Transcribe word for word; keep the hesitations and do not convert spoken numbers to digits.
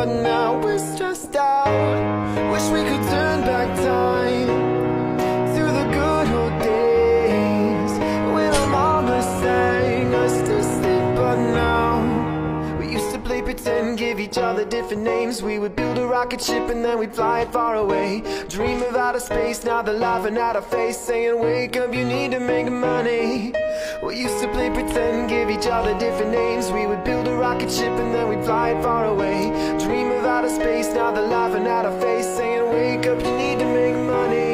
but now we're stressed out. Wish we could turn back time to the good old days when our mama sang us to sleep. But now we used to play pretend, give each other different names. We would build a rocket ship and then we'd fly it far away. Dream of outer space, now they're laughing at our face, saying wake up, you need to make money. We used to play pretend, give each other different names. We would build a rocket ship and then we'd fly it far away. Dream of outer space, now they're laughing at our face, saying wake up, you need to make money.